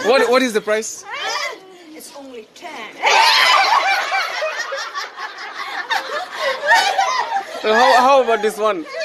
What is the price? It's only 10. How about this one?